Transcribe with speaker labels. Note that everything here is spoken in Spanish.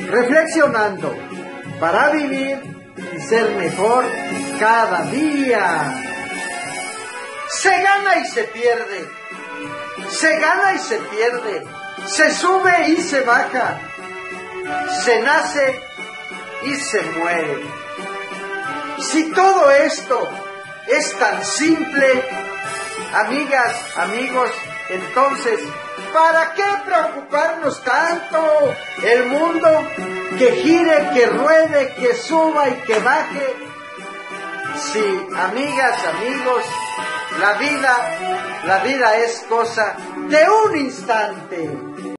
Speaker 1: reflexionando para vivir y ser mejor cada día. Se gana y se pierde, se gana y se pierde, se sube y se baja, se nace y se muere. Si todo esto es tan simple, amigas, amigos, entonces, ¿para qué preocuparnos tanto? El mundo que gire, que ruede, que suba y que baje. Sí, amigas, amigos, la vida es cosa de un instante.